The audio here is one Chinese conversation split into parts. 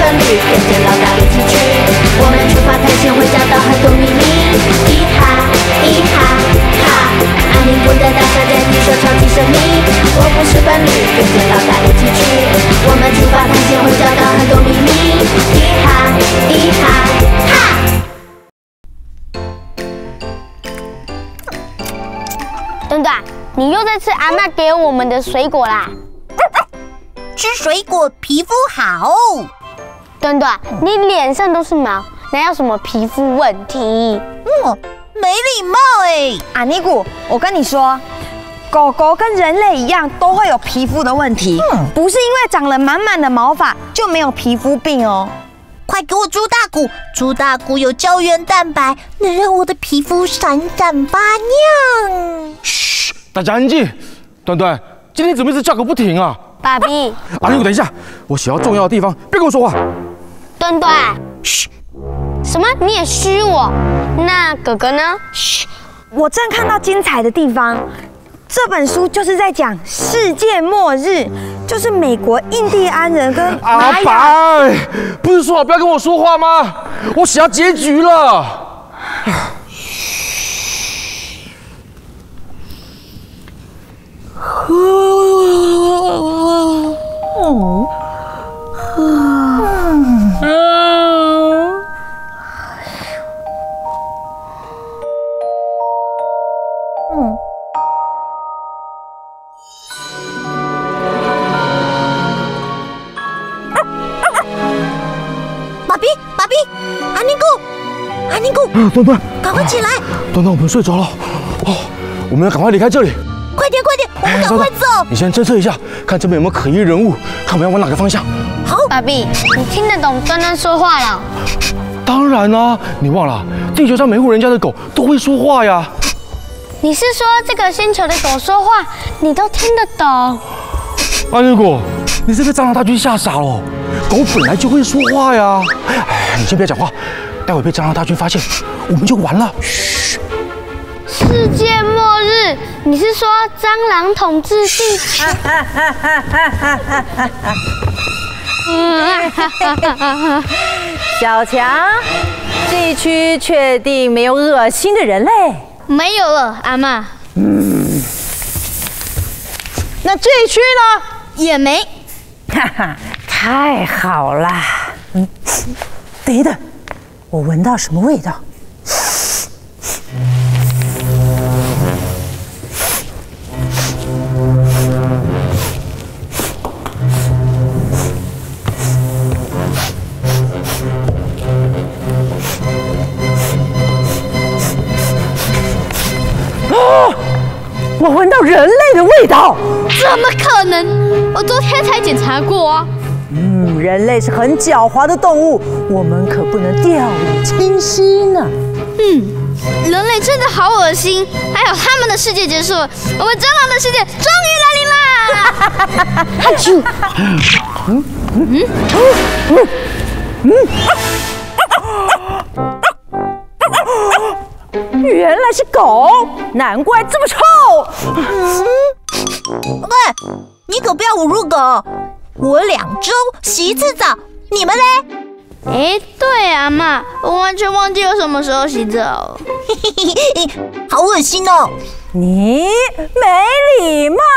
侣，跟着老大一起去。我们出发探险，会找到很多秘密。咿哈咿哈哈，安宁国的大小姐据说超级神秘。我不是笨驴，跟着老大一起去。我们出发探险，会找到很多秘密。咿哈咿哈哈。 墩墩，你又在吃阿嬷给我们的水果啦？ 吃水果皮肤好。 墩墩，你脸上都是毛，哪有什么皮肤问题？ 没礼貌哎！ 阿尼古，我跟你说，狗狗跟人类一样都会有皮肤的问题，不是因为长了满满的毛发就没有皮肤病哦。 快给我猪大骨！猪大骨有胶原蛋白，能让我的皮肤闪闪发亮。 嘘，大家安静。端端，今天怎么一直叫个不停啊？ 爸比， 阿牛，等一下，我写到重要的地方，别跟我说话。 墩墩，嘘，什么？你也虚我？那哥哥呢？ 嘘，我正看到精彩的地方。这本书就是在讲世界末日，就是美国印第安人跟阿白，不是说好不要跟我说话吗？我写到结局了。端端， 赶快起来！ 端端，我们睡着了。哦，我们要赶快离开这里。 快点，我们赶快走！ 你先侦测一下，看这边有没有可疑人物，看我们要往哪个方向。 好， 爸比，你听得懂端端说话了？ 当然啦，你忘了，地球上每户人家的狗都会说话呀。 你是说这个星球的狗说话，你都听得懂？ 安妮果，你是被蟑螂大军吓傻了。狗本来就会说话呀。哎，你先别讲话。待会被蟑螂大军发现，我们就完了。嘘！ 世界末日？你是说蟑螂统治地球？ 小强，这一区确定没有恶心的人类？ 没有了，阿嬷。 那这一区呢？ 也没。 哈哈，太好了。等等。我闻到什么味道？我闻到人类的味道！ 怎么可能？我昨天才检查过啊。 人类是很狡猾的动物，我们可不能掉以轻心呢。 人类真的好恶心！还有他们的世界结束了，我们蟑螂的世界终于来临啦！哈啾！ 原来是狗，难怪这么臭。 喂，你可不要侮辱狗！我2周洗一次澡，你们嘞？ 哎，对啊妈，我完全忘记我什么时候洗澡。 好恶心哦！ 你没礼貌！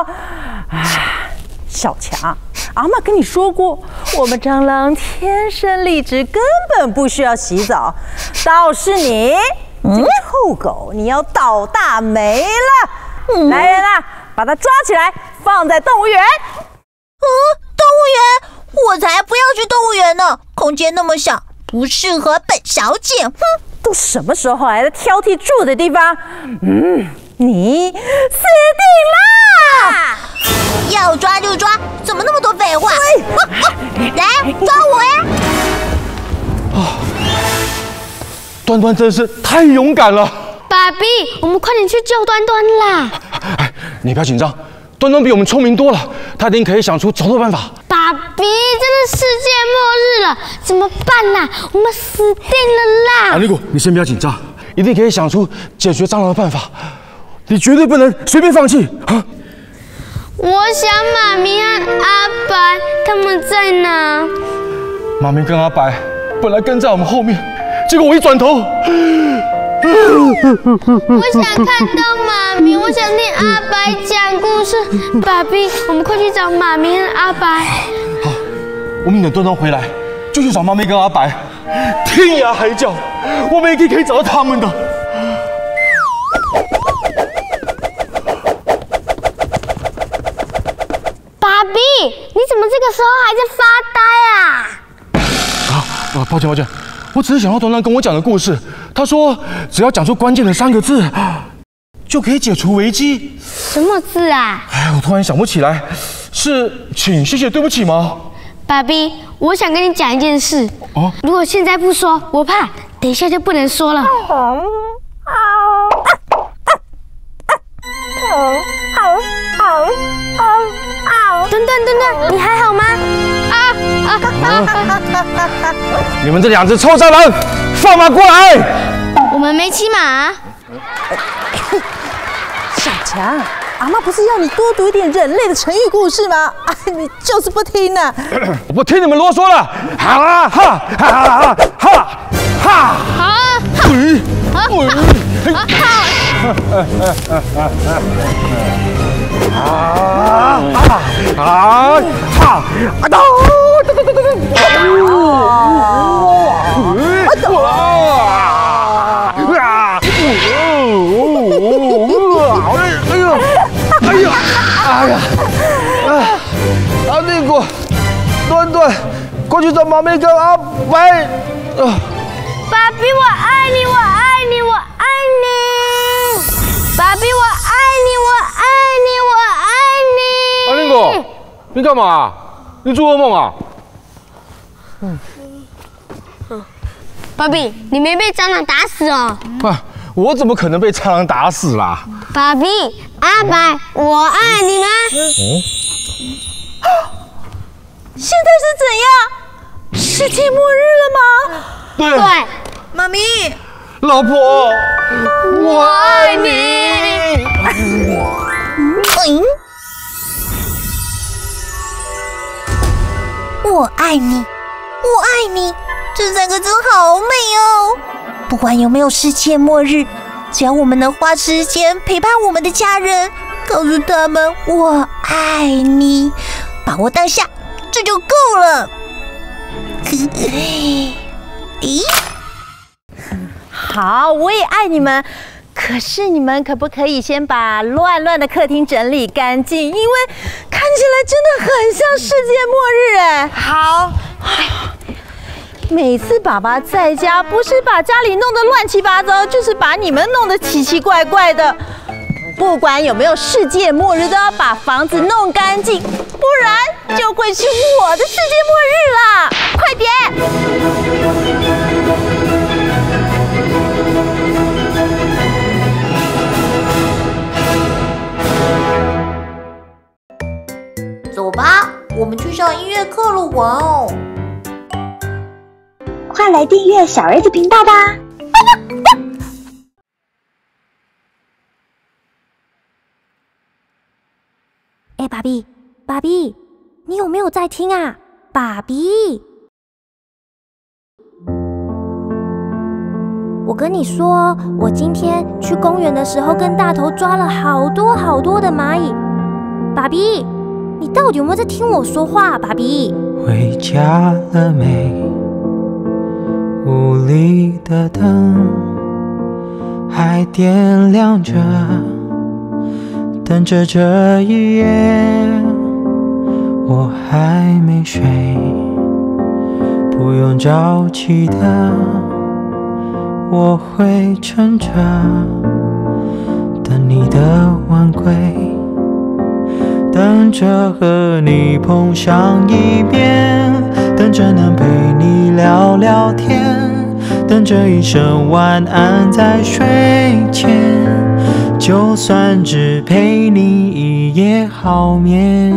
小强，阿嬷跟你说过，我们蟑螂天生丽质，根本不需要洗澡。倒是你，这个臭狗，你要倒大霉了！来人啊，把它抓起来，放在动物园。 动物园？我才不要去动物园呢！空间那么小，不适合本小姐。哼， 都什么时候来了，挑剔住的地方？你死定啦！ 要抓就抓，怎么那么多废话？来抓我呀！ 端端真是太勇敢了。 爸比，我们快点去救端端啦！ 哎，你不要紧张，端端比我们聪明多了，他一定可以想出找到办法。 爸比，真的世界末日了，怎么办啦？我们死定了啦！ 阿尼古，你先不要紧张，一定可以想出解决蟑螂的办法。你绝对不能随便放弃啊！ 我想妈咪和阿白他们在哪？ 妈咪跟阿白本来跟在我们后面，结果我一转头， 我想看到妈咪，我想听阿白讲故事。爸比，我们快去找妈咪和阿白。 好，我们等端端回来就去找妈咪跟阿白，天涯海角，我们一定可以找到他们的。 爸比，你怎么这个时候还在发呆啊？ 抱歉，我只是想到端端跟我讲的故事。他说，只要讲出关键的3个字，就可以解除危机。 什么字啊？ 哎，我突然想不起来，是请、谢谢、对不起吗？ 爸比，我想跟你讲一件事。 哦， 如果现在不说，我怕等一下就不能说了。墩墩，你还好吗？ 你们这2只臭蟑螂，放马过来！ 我们没骑马。 小强，阿嬷不是要你多读一点人类的成语故事吗？啊，你就是不听呢。 我不听你们啰嗦了！哈哈哈哈哈哈！阿弟果，端端，过去找妈咪跟阿白。 爸比，我爱你，我爱你，我爱你。爸比，我爱你，我爱你，我爱你。 阿弟果，你干嘛？你做噩梦啊？ 爸比，你没被蟑螂打死哦？ 我怎么可能被蟑螂打死啦？ 爸比，阿白，我爱你吗？ 现在是怎样？世界末日了吗？ 对， 妈咪， 老婆，我爱你。 我爱你，我爱你，这3个字好美哦！不管有没有世界末日，只要我们能花时间陪伴我们的家人，告诉他们我爱你，把握当下，这就够了。咦？ 好，我也爱你们。可是你们可不可以先把乱的客厅整理干净？因为看起来真的很像世界末日哎。 好。 每次爸爸在家，不是把家里弄得乱七八糟，就是把你们弄得奇奇怪怪的。不管有没有世界末日，都要把房子弄干净，不然就会是我的世界末日啦！快点！ 走吧，我们去上音乐课了，哇哦！ 快来订阅小儿子频道吧！ 哎，爸比，你有没有在听啊？爸比，我跟你说，我今天去公园的时候，跟大头抓了好多的蚂蚁。爸比，你到底有没有在听我说话？爸比， 回家了没？屋里的灯还点亮着，等着这一夜我还没睡，不用着急的，我会撑着，等你的晚归，等着和你碰上一遍，等着能陪你聊聊天，等着一声晚安在睡前，就算只陪你一夜好眠。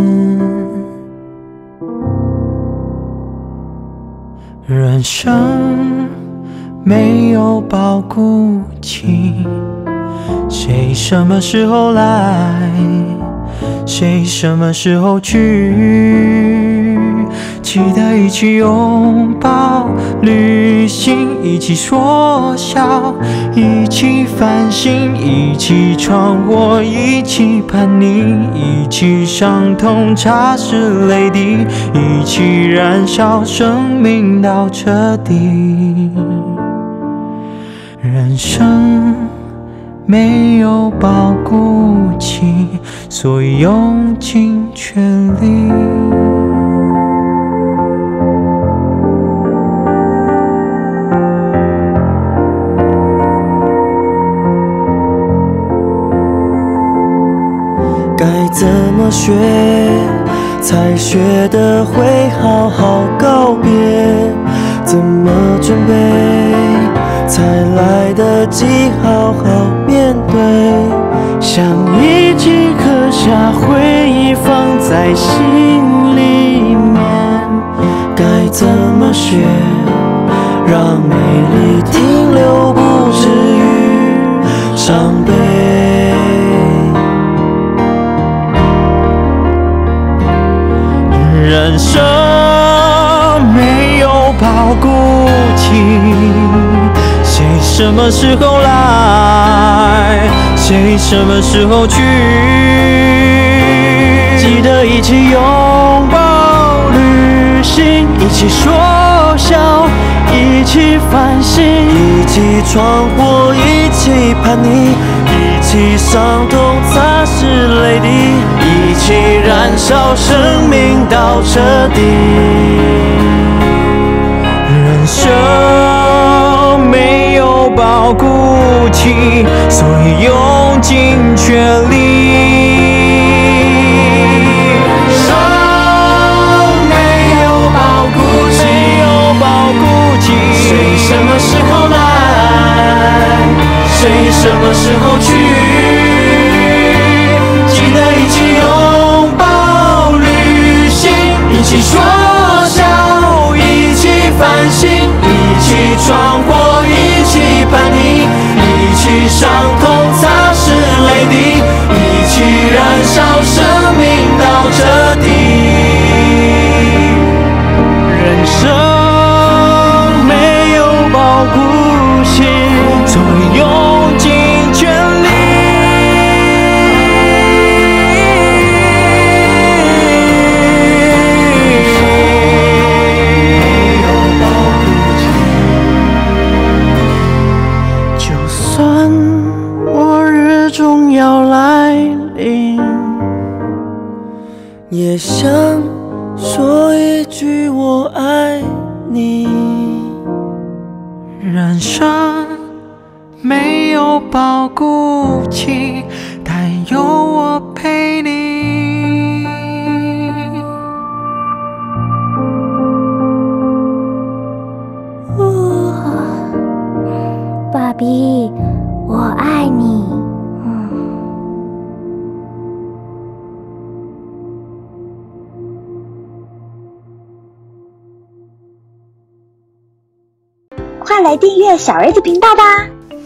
人生没有保固期，谁什么时候来，谁什么时候去， 记得一起拥抱旅行，一起说笑，一起翻新，一起闯祸，一起叛逆，一起伤痛，擦拭泪滴，一起燃烧生命到彻底。人生没有保固期，所以用尽全力。该怎么学，才学得会好好告别？怎么准备，才来得及好好面对？想一起刻下回忆，放在心里面。该怎么学，让美丽停留，不至于伤悲？人生没有保固期，谁什么时候来，谁什么时候去？记得一起拥抱旅行，一起说笑，一起翻新，一起闯祸，一起叛逆，一起伤痛，擦拭泪滴，一起燃烧生命到彻底。人生没有保固期，所以用尽全力。人生没有保固期，谁什么时候来，谁什么时候去？记得一起拥抱旅行，一起说笑，一起翻新，一起闯祸，一起叛逆，一起伤痛，擦拭泪滴，一起燃烧生命到彻底。人生没有保固期，所以用尽全力。就算末日终要来临，也想说一句我爱你。人生没有保固期，但有我陪你。 爸比，我爱你。 快来订阅小儿子频道吧！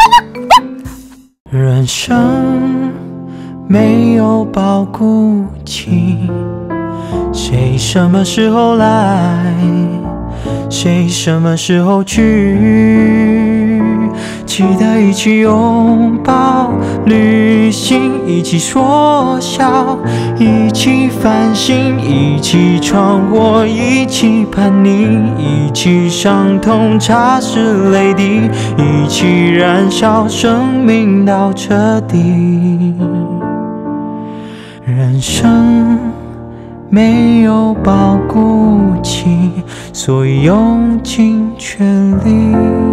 人生没有保固期，谁什么时候来，谁什么时候去？记得一起拥抱旅行，一起说笑，一起翻新，一起闯祸，一起叛逆，一起伤痛，擦拭泪滴，一起燃烧生命到彻底。人生没有保固期，所以用尽全力。